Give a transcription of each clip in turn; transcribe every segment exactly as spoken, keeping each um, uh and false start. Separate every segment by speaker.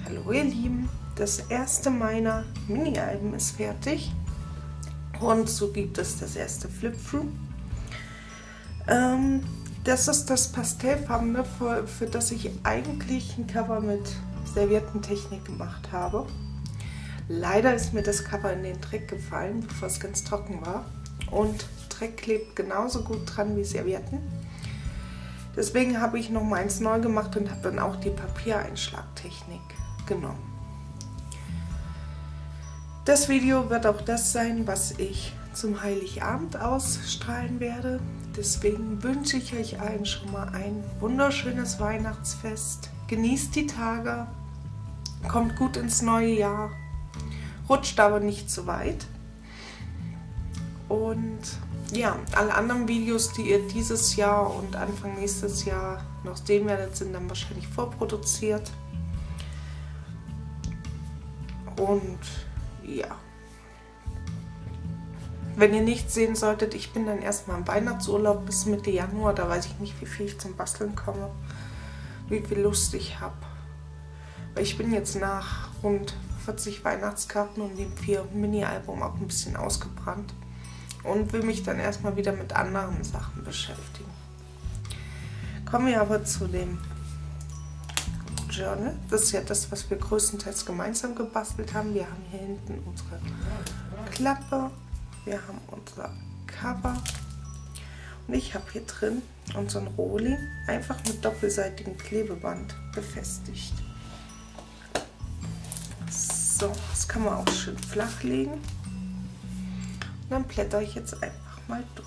Speaker 1: Hallo ihr Lieben, das erste meiner Mini-Alben ist fertig und so gibt es das erste Flip-Through. Ähm, das ist das Pastellfarbene, für, für das ich eigentlich ein Cover mit Serviettentechnik gemacht habe. Leider ist mir das Cover in den Dreck gefallen, bevor es ganz trocken war, und Dreck klebt genauso gut dran wie Servietten. Deswegen habe ich noch meins neu gemacht und habe dann auch die Papiereinschlagtechnik genommen. Das Video wird auch das sein, was ich zum Heiligabend ausstrahlen werde. Deswegen wünsche ich euch allen schon mal ein wunderschönes Weihnachtsfest. Genießt die Tage, kommt gut ins neue Jahr, rutscht aber nicht zu weit. Und ja, alle anderen Videos, die ihr dieses Jahr und Anfang nächstes Jahr noch sehen werdet, sind dann wahrscheinlich vorproduziert. Und ja, wenn ihr nichts sehen solltet, ich bin dann erstmal im Weihnachtsurlaub bis Mitte Januar, da weiß ich nicht, wie viel ich zum Basteln komme, wie viel Lust ich habe. Weil ich bin jetzt nach rund vierzig Weihnachtskarten und dem vier Mini-Album auch ein bisschen ausgebrannt und will mich dann erstmal wieder mit anderen Sachen beschäftigen. Kommen wir aber zu dem Journal. Das ist ja das, was wir größtenteils gemeinsam gebastelt haben. Wir haben hier hinten unsere Klappe, wir haben unser Cover und ich habe hier drin unseren Rohling einfach mit doppelseitigem Klebeband befestigt. So, das kann man auch schön flach legen. Und dann blätter ich jetzt einfach mal durch.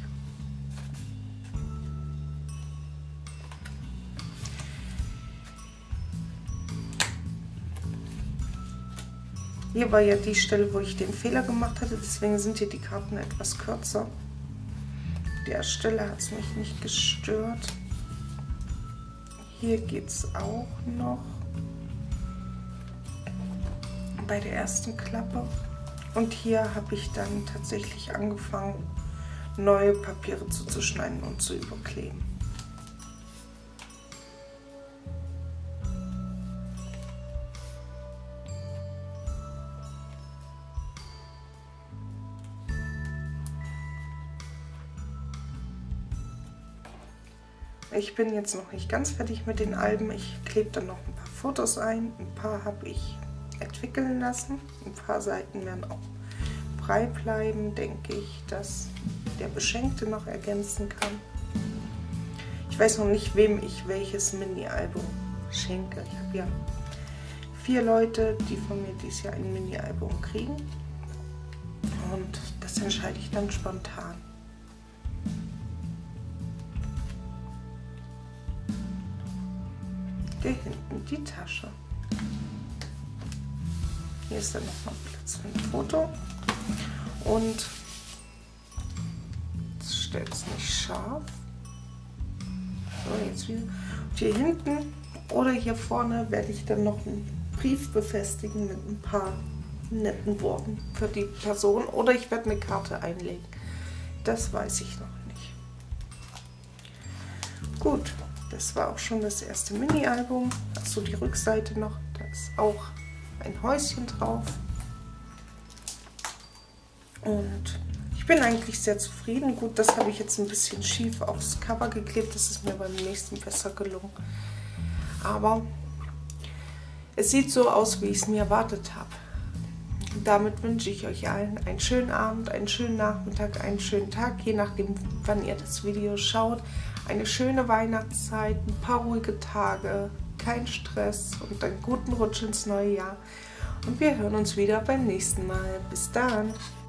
Speaker 1: Hier war ja die Stelle, wo ich den Fehler gemacht hatte, deswegen sind hier die Karten etwas kürzer. An der Stelle hat es mich nicht gestört. Hier geht es auch noch bei der ersten Klappe. Und hier habe ich dann tatsächlich angefangen, neue Papiere zuzuschneiden und zu überkleben. Ich bin jetzt noch nicht ganz fertig mit den Alben. Ich klebe dann noch ein paar Fotos ein. Ein paar habe ich entwickeln lassen. Ein paar Seiten werden auch frei bleiben, denke ich, dass der Beschenkte noch ergänzen kann. Ich weiß noch nicht, wem ich welches Mini-Album schenke. Ich habe ja vier Leute, die von mir dieses Jahr ein Mini-Album kriegen. Und das entscheide ich dann spontan. Hier hinten die Tasche. Hier ist dann noch mal Platz für ein Foto. Und jetzt stellt es nicht scharf. So, jetzt wieder. Und hier hinten oder hier vorne werde ich dann noch einen Brief befestigen mit ein paar netten Worten für die Person. Oder ich werde eine Karte einlegen. Das weiß ich noch nicht. Gut. Das war auch schon das erste Mini-Album. Achso, die Rückseite noch. Da ist auch ein Häuschen drauf. Und ich bin eigentlich sehr zufrieden. Gut, das habe ich jetzt ein bisschen schief aufs Cover geklebt. Das ist mir beim nächsten besser gelungen. Aber es sieht so aus, wie ich es mir erwartet habe. Damit wünsche ich euch allen einen schönen Abend, einen schönen Nachmittag, einen schönen Tag, je nachdem, wann ihr das Video schaut. Eine schöne Weihnachtszeit, ein paar ruhige Tage, kein Stress und einen guten Rutsch ins neue Jahr. Und wir hören uns wieder beim nächsten Mal. Bis dann!